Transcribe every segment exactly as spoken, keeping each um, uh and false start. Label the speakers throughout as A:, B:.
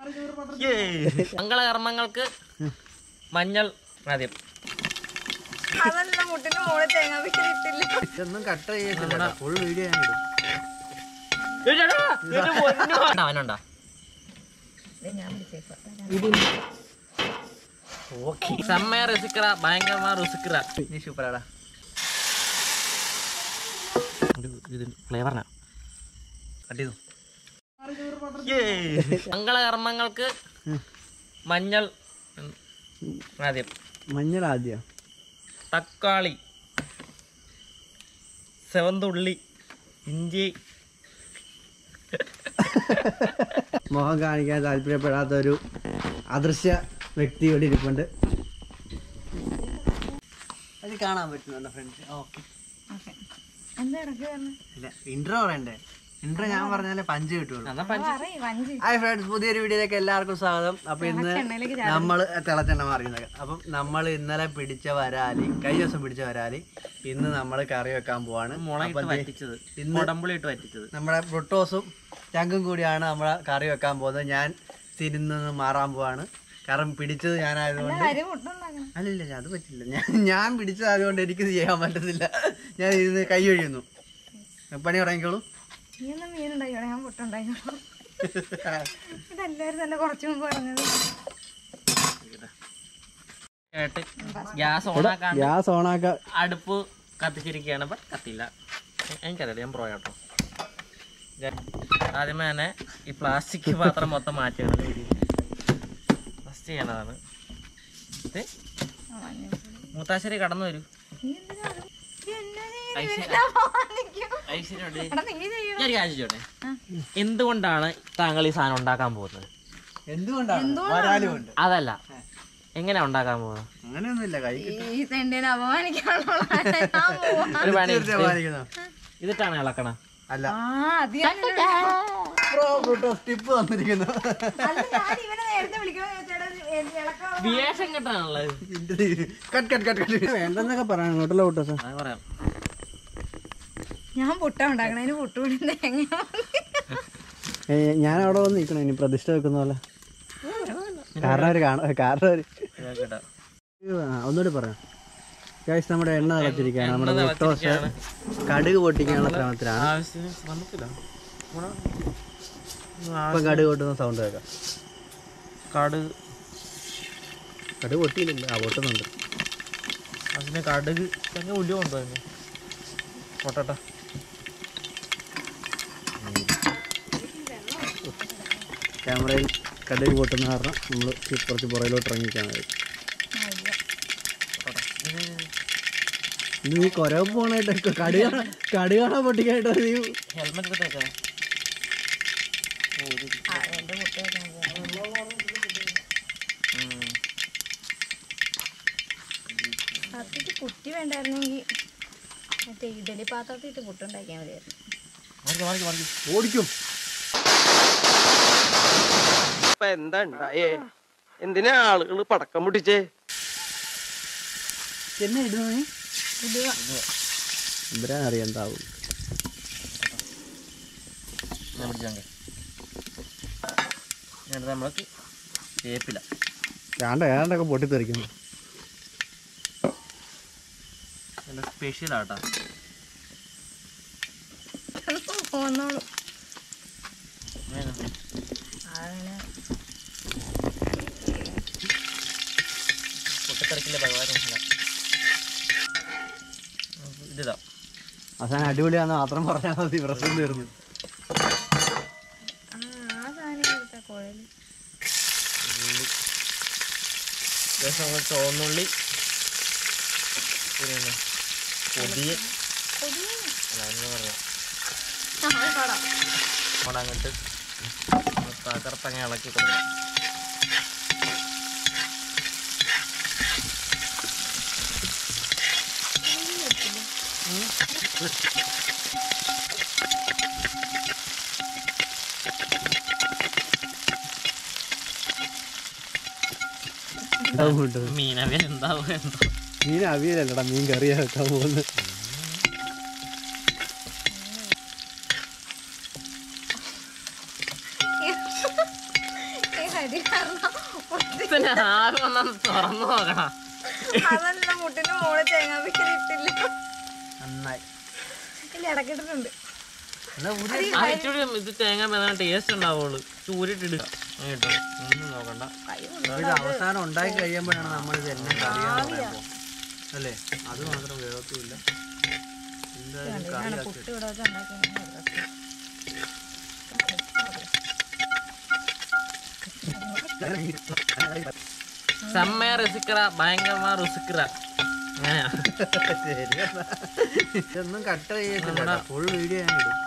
A: മംഗളകർമ്മങ്ങൾക്ക് മഞ്ഞൾ ആദ്യം.
B: ഇതൊന്നും കട്ട് ചെയ്തില്ല, ഫുൾ വീഡിയോ ഞാൻ ഇടും.
A: അവനുണ്ടോ? സെമ്മ റിസിക്കറ, ഭയങ്കരമായ റിസിക്കറ. നീ സൂപ്പറാടാ. ഇത് ഫ്ലേവറിനാ കട്ട് ചെയ്തു. മംഗളകർമ്മങ്ങൾക്ക് മഞ്ഞൾ ആദ്യം.
B: മഞ്ഞൾ ആദ്യം.
A: തക്കാളി, സെവന്തുള്ളി, ഇഞ്ചി.
B: മുഖം കാണിക്കാൻ താല്പര്യപ്പെടാത്തൊരു അദൃശ്യ വ്യക്തി ഇവിടെ ഇരിപ്പുണ്ട്. അത് കാണാൻ പറ്റുന്നുണ്ടോ ഫ്രണ്ട്സ്? ഓക്കെ. ഇല്ല, ഇൻട്രോ പറയണ്ടേ? ഇൻട്രോ ഞാൻ പറഞ്ഞാലേ പഞ്ച് കിട്ടുള്ളൂ. ഹായ് ഫ്രണ്ട്സ്, പുതിയൊരു വീഡിയോയിലേക്ക് എല്ലാവർക്കും സ്വാഗതം. അപ്പൊ ഇന്ന് നമ്മള് തിളച്ചെണ്ണ മാറിയത്. അപ്പം നമ്മൾ ഇന്നലെ പിടിച്ച വരാലി, കഴിഞ്ഞ ദിവസം പിടിച്ച വരാലി ഇന്ന് നമ്മൾ കറി വെക്കാൻ പോവാണ്.
A: ഇന്ന്
B: നമ്മുടെ ബ്രുട്ടോസും ചങ്കും കൂടിയാണ് നമ്മളെ കറി വെക്കാൻ പോകുന്നത്. ഞാൻ തിരിഞ്ഞു നിന്ന് മാറാൻ പോവാണ്, കാരണം പിടിച്ചത് ഞാനായതുകൊണ്ട്. അല്ലല്ല, അത് പറ്റില്ല. ഞാൻ ഞാൻ പിടിച്ചതായതുകൊണ്ട് എനിക്ക് ചെയ്യാൻ പറ്റത്തില്ല. ഞാൻ ഇരുന്ന് കൈ ഒഴിയുന്നു. പണി തുടങ്ങിക്കോളൂ. ഗ്യാസ് ഓണാക്കാൻ
A: അടുപ്പ് കത്തിച്ചിരിക്കുകയാണ്. അപ്പൊ കത്തില്ല, എനിക്കറിയാം, ഞാൻ പ്രോയാട്ടോ. ആദ്യമേ തന്നെ ഈ പ്ലാസ്റ്റിക് പാത്രം മൊത്തം മാറ്റിയാണ് ഫസ്റ്റ് ചെയ്യണതാണ്. മൂത്താശ്ശേരി കടന്നു വരൂ. ഞാൻ കാണിച്ചോട്ടെ, എന്തുകൊണ്ടാണ് താങ്കൾ ഈ സാധനം ഉണ്ടാക്കാൻ പോകുന്നത്?
B: എന്തുകൊണ്ടാണ്?
A: അതല്ല, എങ്ങനെയാ ഉണ്ടാക്കാൻ പോകുന്നത്?
B: അങ്ങനെയൊന്നുമില്ല,
A: ഇതിട്ടാണ് ഇളക്കണം.
B: അല്ല, ടിപ്പ് തന്നിരിക്കുന്നു.
A: വിശേഷം കിട്ടാനുള്ളത്
B: വേണ്ടെന്നൊക്കെ പറയാം. ഇങ്ങോട്ടല്ലോ കൂട്ടോ സാർ,
A: പറയാം.
C: ഞാൻ പുട്ട ഉണ്ടാക്കണതിന് പുട്ടുപൊടി
B: ഞാൻ അവിടെ വന്ന് നിൽക്കണം ഇനി പ്രതിഷ്ഠ വെക്കുന്ന പോലെ. കാരണം ഒരു കാണാം, കാരണം ഒരു ഒന്നുകൂടി പറയാം. ഗൈസ്, നമ്മുടെ എണ്ണ തിളച്ചിരിക്കുകയാണ്. നമ്മുടെ ബ്രുട്ടോസ് കടുക് പൊട്ടിക്കാനുള്ള ശ്രമത്തിലാണ്. ഇപ്പൊ കടുക് പൊട്ടുന്ന സൗണ്ട് കേൾക്കാം.
A: കടുക്
B: കടുക് പൊട്ടിയില്ല, ആ പൊട്ടുന്നുണ്ട്.
A: അതിന് കടുക് തന്നെ ഉലുവുണ്ടോ? അതിന് പൊട്ടട്ടെ.
B: ക്യാമറയിൽ കടുക് പൊട്ടുന്ന കാരണം നമ്മൾ കുറച്ച് പുറയിലോട്ട് ഇറങ്ങിക്കാൻ കഴിയും. നീ കൊരവ് പോണായിട്ടൊക്കെ കടുക് കടുകാണോ പൊട്ടിക്കായിട്ടോ? നീ
A: ഹെൽമെറ്റ് എടുത്തേക്കാം.
C: കുട്ടി വേണ്ടായിരുന്നെങ്കിൽ മറ്റേ ഇഡലി പാത്രത്തിട്ട് പുട്ടുണ്ടാക്കിയാൽ മതിയായിരുന്നു.
B: ഓടിക്കും.
D: ഇപ്പൊ എന്താ ഉണ്ടായേ? എന്തിനാ ആളുകള് പടക്കം പൊട്ടിച്ചേ?
B: എന്നെ ഇടുന്നു നീ? ഇവരാ അറിയാം എന്താവും.
A: നമ്മൾക്ക് വേപ്പില
B: വേണ്ട, ഏതാണ്ടൊക്കെ പൊട്ടിത്തെറിക്കുന്നു.
A: സ്പെഷ്യൽ ആട്ടാ.
C: പോന്നോളൂ.
A: പൊട്ടിത്തെറിക്കില്ല ഭഗവാൻ. ഇതാ
B: അവസാനം അടിപൊളിയാന്ന് മാത്രം പറഞ്ഞാൽ മതി, പ്രശ്നം തീർന്നു.
A: ചുവന്നുള്ളി, പിന്നെ പൊടിയ പറയാം അങ്ങോട്ട് തകർത്തങ്ങ ഇളക്കി കൊടുക്കണം. മീനവിയൽ എന്താവും? എന്തോ
B: മീൻ അവിയലല്ലടാ, മീൻ കറിയാ വെക്കാൻ പോകുന്നത്.
C: അരി കാരണം
A: പിന്നെ ആകെ വന്നു തുറന്നു നോക്കണം.
C: അതല്ല മുട്ടിന്റെ മോളെ തേങ്ങാപ്പിക്കൽ ഇട്ടില്ല.
B: നന്നായി
C: ഇല്ല ഇടക്കിട്ടിട്ടുണ്ട്.
A: ഇച്ചിരി ഇത് തേങ്ങ മെതാൻ ടേസ്റ്റ് ഉണ്ടാവുള്ളൂ. ചൂരിട്ടിടുക കേട്ടോ, ഒന്നും നോക്കണ്ട.
B: ഇത് അവസാനം ഉണ്ടാക്കി കഴിയുമ്പോഴാണ് നമ്മളിത് എല്ലാം കറിയാന്ന് പറയുമ്പോൾ അല്ലേ? അത് മാത്രം വേഗത്തുമില്ല. എന്തായാലും കറിയാക്കി
C: പുട്ട് ഇവിടെ വെച്ച് ഉണ്ടാക്കി
A: സമ്മയ റസിക്കറ ഭയങ്കരമാ റുസിക്കറ അങ്ങനെയാ.
B: ശരിയെന്നാ. ഇതൊന്നും കട്ട് ചെയ്യത്തില്ല, ഫുൾ വീഡിയോ ഞാൻ ഇടും.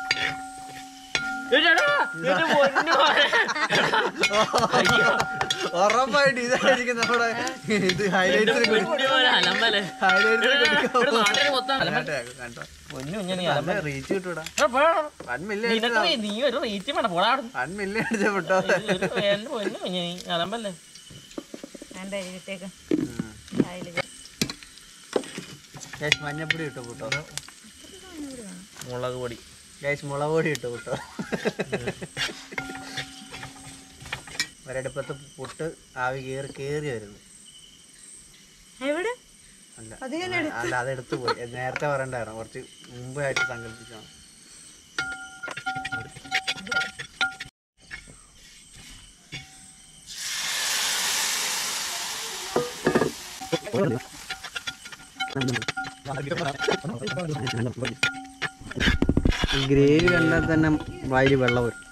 B: ഉറപ്പായിട്ട് ഇതായിരിക്കും നമ്മുടെ ഇത് ഹൈലൈറ്റ്സ് റീച്ച് കിട്ടൂടാ. വൺ മില്യൺ
A: നീ ഒരു റീച്ച് വേണം പോടാ.
B: വൺ മില്യൺ അടിച്ച വിട്ടോ.
A: അലമ്പല്ലേ
C: എന്റെ അരിട്ടേക്ക്
B: മഞ്ഞപ്പൊടി ഇട്ടു കൂട്ടോ.
A: മുളക് പൊടി
B: ഗൈസ് മുളക് പൊടി ഇട്ടു കൂട്ടോ. ഒരടുപ്പത്ത് പുട്ട് ആവി കയറി കയറി വരുന്നു.
C: എവിടെ
B: അല്ല അല്ല അതെടുത്തു പോയി. നേരത്തെ പറയണ്ടായിരുന്നു, കുറച്ച് മുമ്പായിട്ട് സങ്കല്പിച്ചാണ്. ഗ്രേവി കണ്ടാൽ തന്നെ വായിൽ വെള്ളം വരും.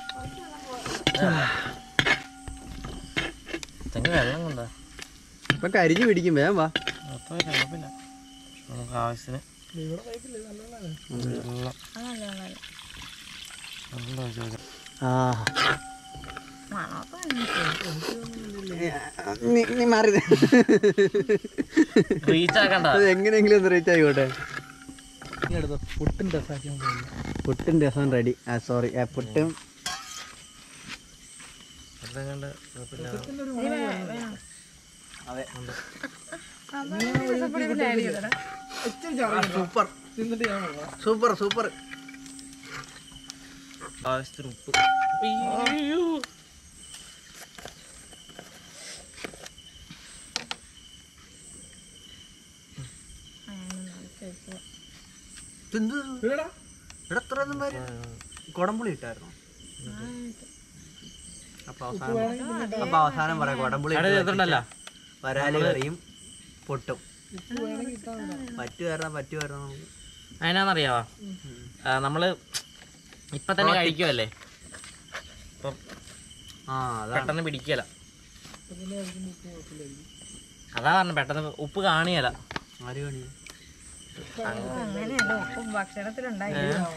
A: വെള്ളം കൊണ്ടാ
B: ഇപ്പൊ കരിഞ്ഞു പിടിക്കും. വേഗം വാ.
A: കുഴപ്പമില്ല, നമുക്ക് ആവശ്യത്തിന്
B: നീ മാറി
A: റീച്ച് ആക്കണ്ട.
B: എങ്ങനെയെങ്കിലും ഒന്ന് റീച്ച് ആയിക്കോട്ടെ.
E: പുട്ടും രസാക്കാൻ
B: പുട്ടും രസം റെഡി. ആ സോറി പുട്ടും സൂപ്പർ സൂപ്പർ സൂപ്പർ.
A: ആവശ്യത്തിന് ഉപ്പ്. അയ്യോ
B: കൊടംപുളി ഇട്ടായിരുന്നു. അപ്പൊ അവസാനം അപ്പൊ അവസാനം പറയാം കൊടംപുളി വരാല് കറിയും പൊട്ടും. പറ്റു വരണം പറ്റു വരണം നമുക്ക്.
A: അതിനാന്നറിയാവാ, നമ്മള് ഇപ്പൊ തന്നെ കഴിക്കുമല്ലേ, അപ്പം പെട്ടെന്ന് പിടിക്കല. അതാ പറഞ്ഞു പെട്ടെന്ന് ഉപ്പ് കാണിയല.
B: ആര് കാണിയ
C: അങ്ങനെയല്ല ഉപ്പും ഭക്ഷണത്തിലുണ്ടായി.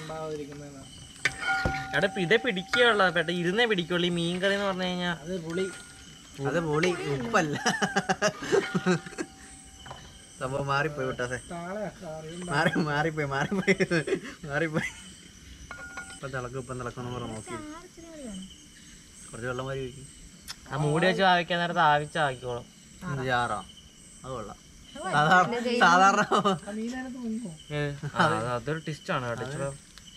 A: എടാ ഇതേ പിടിക്കുകയുള്ള പെട്ടെന്ന് ഇരുന്നേ പിടിക്കുള്ളൂ. ഈ മീൻ കറി എന്ന് പറഞ്ഞു കഴിഞ്ഞാൽ
B: അത് പുളി. അത് പുളി ഉപ്പല്ല. സംഭവം മാറിപ്പോയി വിട്ടാസേ. മാറി മാറിപ്പോയി മാറിപ്പോയി മാറിപ്പോയി. ഇപ്പം തിളക്കും ഇപ്പം തിളക്കണം പറഞ്ഞ നോക്കി കുറച്ച് വെള്ളം മാറി ഒഴിക്കും.
A: ആ മൂടി വെച്ച് ആവിക്കാൻ നേരത്തെ ആവിച്ച് ആക്കിക്കോളും.
B: ജാറാ അത് കൊള്ളാം. സാധാരണ സാധാരണ
A: അതൊരു ടിസ്റ്റാണ് കേട്ടോ.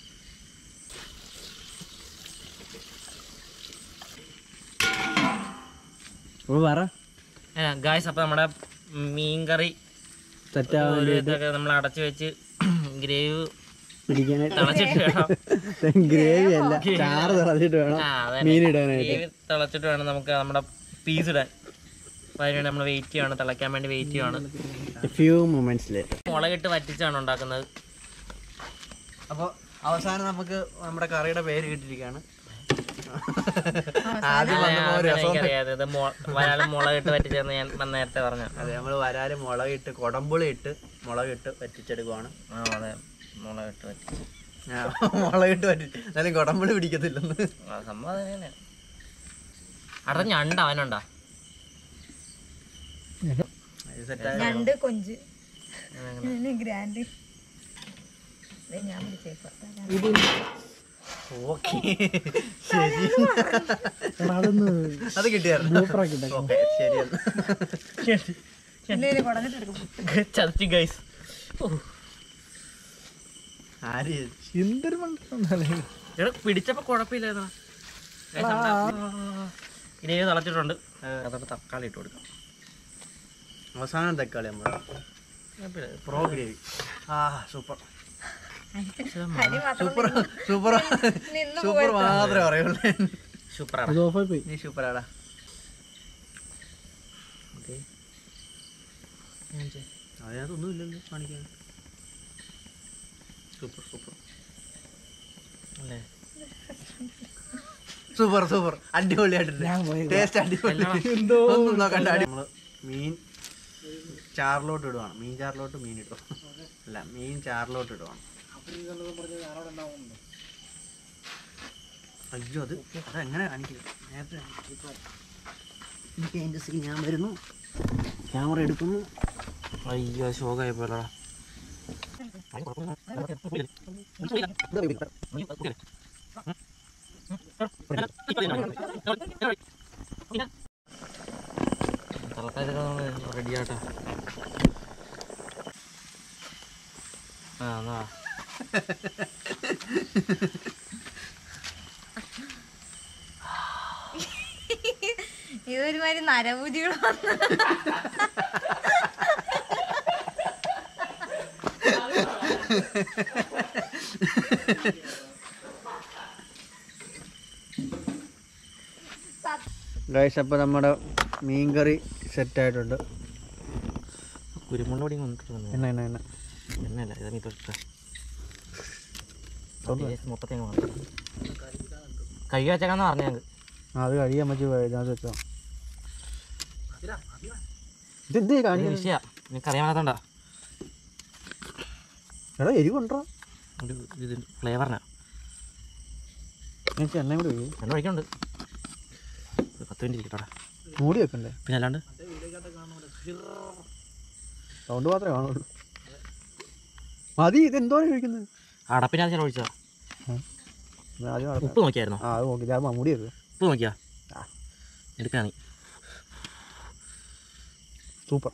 A: ഗായ്സ് അപ്പൊ നമ്മുടെ മീൻകറി നമ്മൾ അടച്ചു വെച്ച് ഗ്രേവി തിളച്ചിട്ട് വേണം
B: ഗ്രേവി അല്ല ചാറ് തിളച്ചിട്ട് വേണം മീൻ ഇടാനായിട്ട്.
A: ഗ്രേവി തിളച്ചിട്ട് വേണം നമുക്ക് നമ്മുടെ പീസ് ഇടാൻ. അപ്പൊ അതിനുവേണ്ടി നമ്മൾ വെയിറ്റ് ചെയ്യാണ്, തിളയ്ക്കാൻ വേണ്ടി വെയിറ്റ് ചെയ്യാണ്.
B: ഫ്യൂ മൊമെന്റ്സില്
A: മുളകിട്ട് വറ്റിച്ചാണ് ഉണ്ടാക്കുന്നത്.
B: അപ്പോൾ അവസാനം നമുക്ക് നമ്മുടെ കറിയുടെ പേര് കിട്ടിയിരിക്കുകയാണ്. ആദ്യം
A: എനിക്കറിയാതെ വരാല് മുളകിട്ട് വറ്റിച്ചെന്ന് ഞാൻ നേരത്തെ പറഞ്ഞു.
B: അതെ നമ്മൾ വരാല് മുളകിട്ട് കൊടമ്പുളി ഇട്ട് മുളകിട്ട് വറ്റിച്ചെടുക്കുവാണ്.
A: ആ അതെ മുളകിട്ട് വറ്റിച്ച്
B: മുളകിട്ട് വറ്റിച്ച് എന്നാലും കൊടമ്പുളി പിടിക്കത്തില്ലെന്ന്
A: സംഭവം തന്നെയാണ്. അവിടെ ഞണ്ട് അവനുണ്ടാ
C: ഞണ്ട് കൊഞ്ച് ഗ്രാൻഡ് ഞാൻ പിടിച്ചേക്കാം.
B: അത് കിട്ടിയായിരുന്നു.
A: ചതി ഗൈസ്.
E: എന്തൊരു
A: പിടിച്ചപ്പോ കുഴപ്പമില്ലായിരുന്നു. ഇനി ഇത് തിളച്ചിട്ടുണ്ട്. അതോടെ തക്കാളി ഇട്ട് കൊടുക്കാം.
B: അവസാനം തക്കാളി നമ്മുടെ പ്രോ ഗ്രേവി. ആ സൂപ്പർ സൂപ്പർ സൂപ്പർ സൂപ്പർ മാത്രമേ പറയുള്ളൂ.
A: സൂപ്പറാണ്.
E: ഇത് ഓഫായി പോയി.
B: നീ സൂപ്പറാടാ. അതിനകത്തൊന്നും ഇല്ലല്ലോ കാണിക്കാൻ. സൂപ്പർ സൂപ്പർ
A: അല്ലേ?
B: സൂപ്പർ സൂപ്പർ അടിപൊളിയായിട്ടുണ്ട്. ടേസ്റ്റ് അടിപൊളി. ഒന്നും നോക്കണ്ട. നമ്മള് മീൻ ചാറിലോട്ട് ഇടുവാണ്. മീൻ ചാറിലോട്ട് മീൻ ഇടുക അല്ല മീൻ ചാറിലോട്ട് ഇടുവാണ്. അയ്യോ അത് അതെങ്ങനെ കാണിക്കുക? നേരത്തെ എനിക്ക് അതിൻ്റെ സീൻ ഞാൻ വരുന്നു, ക്യാമറ എടുക്കുന്നു.
A: അയ്യോ ശോകമായി പോലടാ. റെഡിയാട്ടോ. ആ എന്നാ
C: ഇതൊരുമാതിരി നരഭൂതികൾ വന്ന്
B: ഗൈസ് അപ്പോൾ നമ്മുടെ മീൻകറി സെറ്റായിട്ടുണ്ട്.
A: കുരുമുളക് പൊടി കൊണ്ടിട്ടുണ്ട്.
B: എണ്ണ എണ്ണ എണ്ണ
A: എണ്ണയല്ല ഇതാ നീ തൊട്ട് മൊത്തത്തിൽ കൈ വെച്ചേക്കാന്ന് പറഞ്ഞ ഞങ്ങൾക്ക്.
B: ആ അത് കഴിയാൻ പറ്റി ഇതിനകത്ത് വെച്ചോ. ഇതെന്തേ കാണിക്കുന്നത്?
A: വിഷയ നിനക്കറിയാൻ മേലാത്തോണ്ടാ.
B: എടാ എരിവുണ്ടോ?
A: ഒരു ഇത് ഫ്ലേവറിനാ.
B: എണ്ണ കൂടി ഒഴി.
A: എണ്ണ ഒഴിക്കുന്നുണ്ട്. പത്ത് മിനിറ്റ് ഇരിക്കട്ടെ.
B: മൂടി വെക്കണ്ടേ?
A: പിന്നെ അല്ലാണ്ട്
B: സൗണ്ട് മാത്രമേ കാണുള്ളൂ. മതി. ഇതെന്തോ കഴിക്കുന്നത്?
A: അടപ്പിനകത്ത് ഞാൻ ഒഴിച്ചാ. ഉപ്പ് നോക്കിയായിരുന്നോ?
B: ആ അത് നോക്കി. ഞാൻ മൂടി വെക്കുക.
A: ഉപ്പ് നോക്കിയാ എടുക്കാ നീ.
B: സൂപ്പർ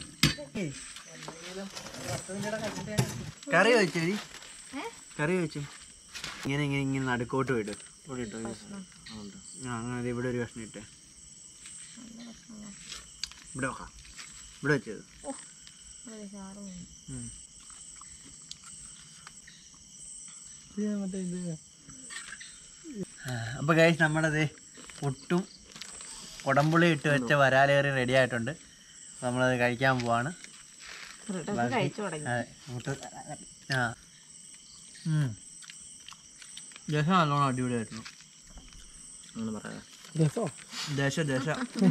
B: കറി വെച്ചേ. കറി വെച്ചു. ഇങ്ങനെ ഇങ്ങനെ ഇങ്ങനെ നടുക്കോട്ട് പോയിട്ട് ഇവിടെ ഇട്ടോ. ആ അങ്ങനെ ഇവിടെ ഒരു കഷ്ണം ഇട്ടേ. ഇവിടെ വെക്കാം. ഇവിടെ വെച്ചത്. അപ്പോൾ ഗൈസ് നമ്മുടെ ഒട്ടും കുടംപുളി ഇട്ട് വെച്ച വരാലേറി റെഡി ആയിട്ടുണ്ട്. നമ്മളത് കഴിക്കാൻ പോവാണ്. ആ രസം നല്ലോണം അടിപൊളിയായിരുന്നു. ദശ ദശ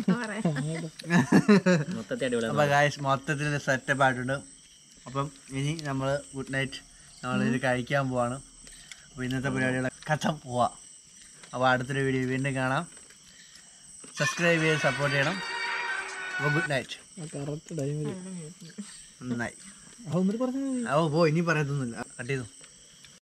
B: അപ്പം ഗൈസ് മൊത്തത്തിൽ സെറ്റപ്പ് ആയിട്ടുണ്ട്. അപ്പം ഇനി നമ്മൾ ഗുഡ് നൈറ്റ് നമ്മളിത് കഴിക്കാൻ പോവാണ്. അപ്പോൾ ഇന്നത്തെ പരിപാടികളെ കഥം പോവാം. അപ്പോൾ അടുത്തൊരു വീഡിയോ വീണ്ടും കാണാം. സബ്സ്ക്രൈബ് ചെയ്ത് സപ്പോർട്ട് ചെയ്യണം. അപ്പോൾ ഗുഡ് നൈറ്റ്.
E: കറക്റ്റ് ടൈമിൽ
B: നന്നായി.
E: അതൊന്നും പറഞ്ഞാൽ
B: ഓ പോ ഇനി പറയത്തൊന്നുമില്ല. കട്ട് ചെയ്തു.